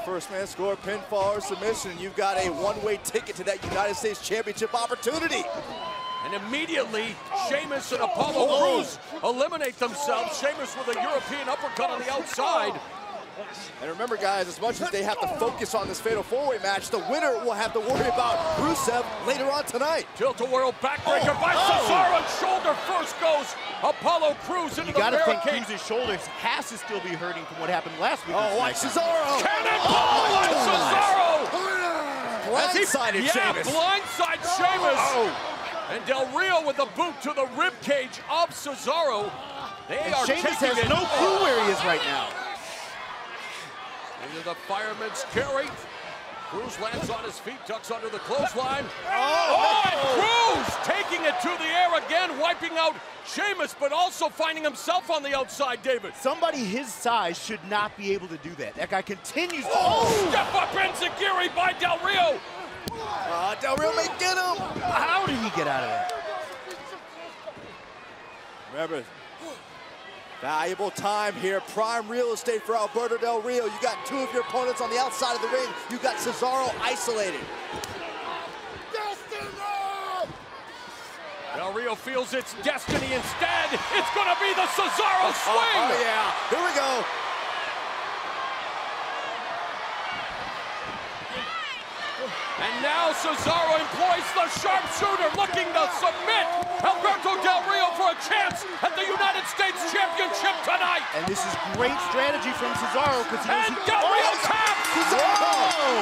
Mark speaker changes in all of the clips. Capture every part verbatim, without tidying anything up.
Speaker 1: first man score, pinfall, or submission, and you've got a one-way ticket to that United States Championship opportunity.
Speaker 2: And immediately, Sheamus and Apollo
Speaker 1: Oh.
Speaker 2: Crews eliminate themselves. Sheamus with a European uppercut on the outside.
Speaker 1: And remember, guys, as much as they have to focus on this Fatal four-way match, the winner will have to worry about Rusev later on tonight.
Speaker 2: Tilt-a-whirl backbreaker
Speaker 1: Oh.
Speaker 2: by
Speaker 1: Oh.
Speaker 2: Cesaro, and shoulder first goes Apollo Crews into
Speaker 3: You
Speaker 2: the
Speaker 3: gotta think
Speaker 2: barricade.
Speaker 3: Cruz's shoulders has to still be hurting from what happened last week.
Speaker 1: Oh, watch Cesaro!
Speaker 2: Cannonball by Cesaro! As he-
Speaker 1: Blindsided
Speaker 2: yeah,
Speaker 1: Sheamus.
Speaker 2: blindside Sheamus.
Speaker 1: Oh.
Speaker 2: And Del Rio with the boot to the rib cage of Cesaro. They
Speaker 3: And
Speaker 2: are
Speaker 3: Sheamus
Speaker 2: taking
Speaker 3: has
Speaker 2: it.
Speaker 3: no clue where he is right now.
Speaker 2: Into the fireman's carry. Crews lands on his feet, ducks under the clothesline.
Speaker 1: Oh,
Speaker 2: Oh, and Crews taking it to the air again, wiping out Sheamus, but also finding himself on the outside, David.
Speaker 3: Somebody his size should not be able to do that. That guy continues to...
Speaker 2: Oh, step up enziguri by Del Rio.
Speaker 1: Uh, Del Rio may get him.
Speaker 3: How did he get out of that?
Speaker 1: Remember, valuable time here. Prime real estate for Alberto Del Rio. You got two of your opponents on the outside of the ring. You got Cesaro isolated.
Speaker 2: Del Rio feels it's destiny instead. It's going to be the Cesaro swing.
Speaker 1: Oh, yeah. Here we go.
Speaker 2: And now Cesaro employs the sharpshooter, looking to submit Alberto Del Rio for a chance at the United States Championship tonight.
Speaker 3: And this is great strategy from Cesaro because he knows
Speaker 2: And
Speaker 3: he-
Speaker 2: Del Rio taps.
Speaker 3: Whoa!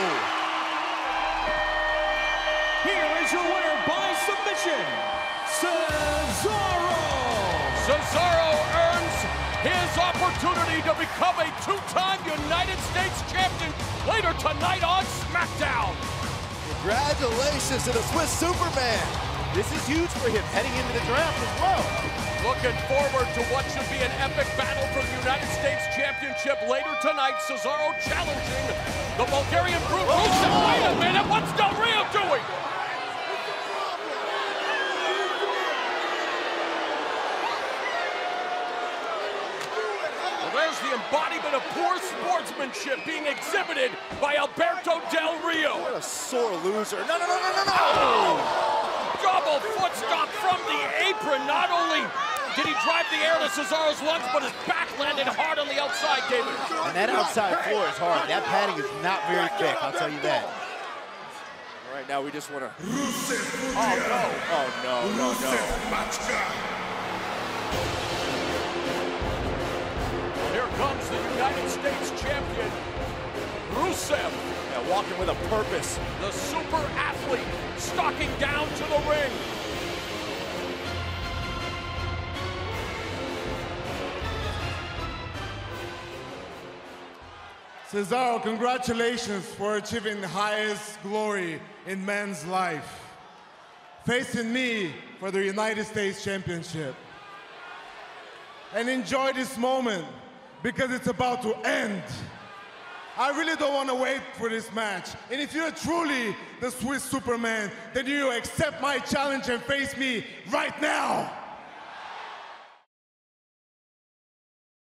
Speaker 4: Here is your winner by submission, Cesaro!
Speaker 2: Cesaro earns his opportunity to become a two-time United States champion later tonight on SmackDown.
Speaker 1: Congratulations to the Swiss Superman.
Speaker 3: This is huge for him heading into the draft as well.
Speaker 2: Looking forward to what should be an epic battle for the United States Championship later tonight. Cesaro challenging the Bulgarian Brute. Rusev. Wait a minute, what's Del Rio doing? Well, there's the embodiment of poor sportsmanship being exhibited by Alberto Del Rio.
Speaker 1: What a sore loser. No, no, no, no, no, no.
Speaker 2: Double foot stop from the apron. Not only did he drive the air to Cesaro's lungs, but his back landed hard on the outside, David.
Speaker 3: And that outside floor is hard. That padding is not very thick, I'll tell you that.
Speaker 1: All right, now we just want to...
Speaker 5: Rusev
Speaker 1: Oh, no. Oh, no, no, no.
Speaker 2: Here comes the United States champion, Rusev.
Speaker 1: Yeah, walking with a purpose.
Speaker 2: The super athlete stalking down to the ring.
Speaker 6: Cesaro, congratulations for achieving the highest glory in men's life. Facing me for the United States Championship. And enjoy this moment because it's about to end. I really don't want to wait for this match. And if you're truly the Swiss Superman, then you accept my challenge and face me right now.